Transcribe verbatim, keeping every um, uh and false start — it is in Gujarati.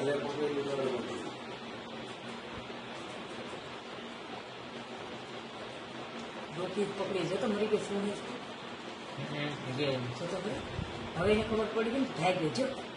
રોકી પકડી જતો મરી ગઈ શું હવે એને ખબર પડી ગઈ ને ભાઈ ગયો